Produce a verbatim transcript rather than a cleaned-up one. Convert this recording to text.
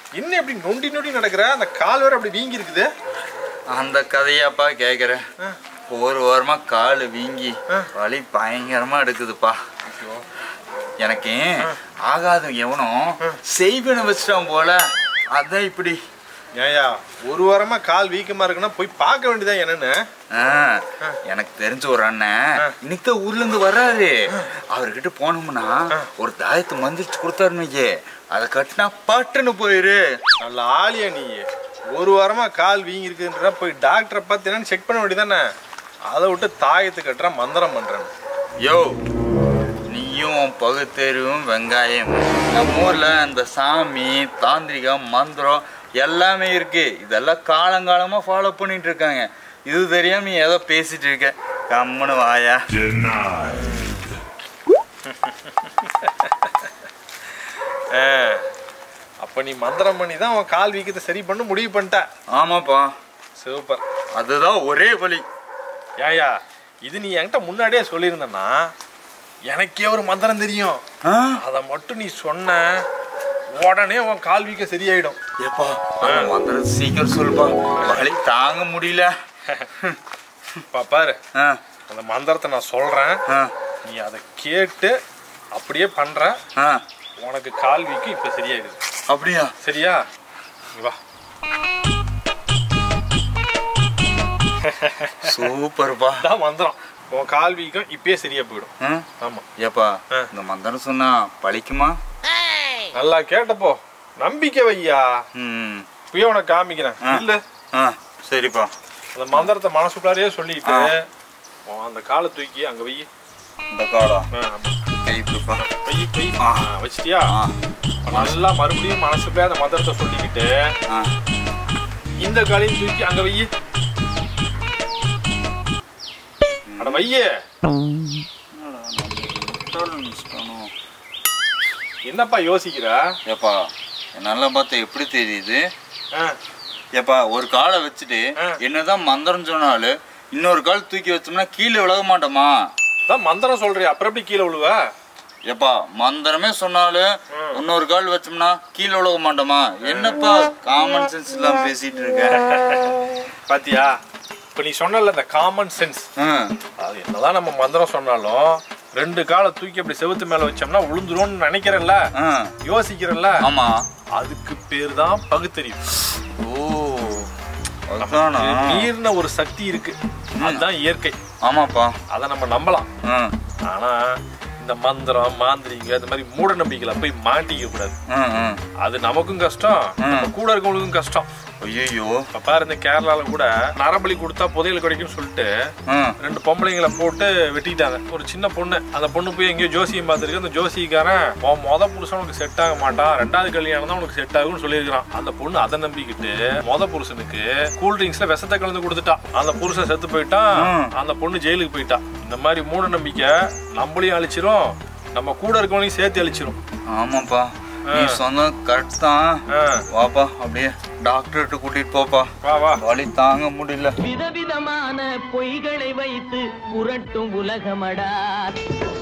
என்ன இப்படி நொண்டி நொண்டி நடக்கிற? அந்த கால் வேற அப்படி வீங்கி இருக்குது. அந்த கதையாப்பா கேட்குறேன். ஒரு வாரமா கால் வீங்கி வலி பயங்கரமா எடுக்குதுப்பா. எனக்கு ஆகாத எவனும் செய்வன வச்சிட்டான் போல. அதான் இப்படி. ஏயா ஒரு வாரமா கால் வீக்கமா இருக்குன்னா போய் பார்க்க வேண்டியதான் என்னன்னு. எனக்கு தெரிஞ்ச ஒரு அண்ணன் இன்னைக்கு ஊர்ல இருந்து வர்றாரு. அவர்கிட்ட போனோம்னா ஒரு தாயத்தை மந்திரிச்சு கொடுத்தாருன்னு அதை கட்டினா பாட்டுன்னு போயிரு. நல்ல ஆளியா நீ. ஒரு வாரமா கால் வீங்கி இருக்குன்றா போய் டாக்டரை பார்த்து என்னன்னு செக் பண்ண வேண்டியதானே. அதை விட்டு தாயத்து கட்டுற மந்திரம் பண்றேன். யோ நீயும் பகுத்தறிவும் வெங்காயம். நம்ம ஊர்ல இந்த சாமி தாந்திரிகம் மந்திரம் எல்லாமே இருக்கு. இதெல்லாம் காலங்காலமா ஃபாலோ பண்ணிட்டு இருக்காங்க. இது தெரியாம நீ ஏதோ பேசிட்டு இருக்க. கம்முன்னு வாயா. அப்ப நீ மந்திரம் பண்ணி தான் உன் கால் வீக்கத்தை சரி பண்ண முடிவு பண்ணிட்ட. ஆமாப்பா. சூப்பர். அதுதான் ஒரே வழி. ஏயா இது நீ என்கிட்ட முன்னாடியே சொல்லியிருந்தன்னா எனக்கே ஒரு மந்திரம் தெரியும். அதை மட்டும் நீ சொன்ன உடனே உன் கால் வீக்க சரியாயிடும். ஏப்பா மந்திரம் சீக்கிரம் சொல்லுப்பா. வலி தாங்க முடியல. பாரு அந்த மந்திரத்தை நான் சொல்றேன். நீ அதை கேட்டு அப்படியே பண்ற. உனக்கு கால் வீக்கு இப்ப சரியாயிடுது. அப்படியா? சரியா? வா. சூப்பர்ப்பா. தான் மந்திரம். உன் கால் வீக்கம் இப்பயே சரியா போயிடும். ஆமா. ஏப்பா இந்த மந்திரம் சொன்னா பழிக்குமா? நல்லா கேட்டப்போ நம்பிக்கை வையா. இப்பயே உனக்கு காமிக்கிறேன். இல்ல சரிப்பா. அந்த மந்திரத்தை மனசுக்குள்ளாரையே சொல்லிட்டு அந்த காலை தூக்கி அங்க வை. இந்த காலா வச்சிட்டியா? நல்லா மறுபடியும் மனசுக்குள்ளே அந்த மந்திரத்தை சொல்லிக்கிட்டு இந்த காலையும் தூக்கி அங்க வை. அட வையே. என்னப்பா யோசிக்கிற? ஏப்பா நல்லா பார்த்தா எப்படி தெரியுது? ஏப்பா ஒரு காலை வச்சுட்டு என்னதான் மந்திரம் சொன்னாலும் இன்னொரு கால் தூக்கி வச்சோம்னா கீழே விழக மாட்டோமா? மந்திரம் சொல்றியா அப்புறம் எப்படி கீழே விழுவ? ஏப்பா மந்திரமே சொன்னாலும் இன்னொரு கால் வச்சோம்னா கீழே விழக மாட்டோமா? என்னப்பா காமன் சென்ஸ் எல்லாம் பேசிட்டு இருக்க? பாத்தியா இப்ப நீ சொன்னல இந்த காமன் சென்ஸ். அது என்னதான் நம்ம மந்திரம் சொன்னாலும் ரெண்டு காலை தூக்கி அப்படி செவுத்து மேல வச்சோம்னா விழுந்துரும்னு நினைக்கிறல்ல, யோசிக்கிறல்ல. ஆமா. அதுக்கு பேர் தான் பகுத்தறிவு. ஓ மீறின ஒரு சக்தி இருக்கு. அதுதான் இயற்கை. ஆமாப்பா. அதை நம்ம நம்பலாம். ஆனா இந்த மந்திரம் மாந்திரிக இந்த மாதிரி மூட நம்பிக்கையில போய் மாட்டிக்க கூடாது. அது நமக்கும் கஷ்டம், நம்ம கூட இருக்கவங்களுக்கும் கஷ்டம். ஐயோ இப்ப பாரு இந்த கேரளால கூட நரபலி கொடுத்தா புதையல் கிடைக்கும்னு சொல்லிட்டு ரெண்டு பொம்பளைங்களை போட்டு வெட்டிட்டாங்க. ஒரு சின்ன பொண்ணு, அந்த பொண்ணு போய் எங்கேயோ ஜோசியம் பார்த்துருக்கு. அந்த ஜோசிக்காரன் மொத புருஷன் உனக்கு செட் ஆக மாட்டான், ரெண்டாவது கல்யாணம் தான் உனக்கு செட் ஆகும்னு சொல்லியிருக்கான். அந்த பொண்ணு அதை நம்பிக்கிட்டு மொத புருஷனுக்கு கூல் ட்ரிங்க்ஸ்ல விஷத்தை கலந்து கொடுத்துட்டா. அந்த புருஷன் செத்து போயிட்டான், அந்த பொண்ணு ஜெயிலுக்கு போயிட்டா. இந்த மாதிரி மூட நம்பிக்கை நம்மளையும் அழிச்சிரும், நம்ம கூட இருக்கவனையும் சேர்த்து அழிச்சிரும். ஆமாப்பா நீ சொன்ன கரெக்ட் தான். வாப்பா அப்படியே டாக்டர்கிட்ட கூட்டிட்டு போப்பா. வா வா. வலி தாங்க முடியல. விதவிதமான பொய்களை வைத்து புரட்டும் உலகமடா.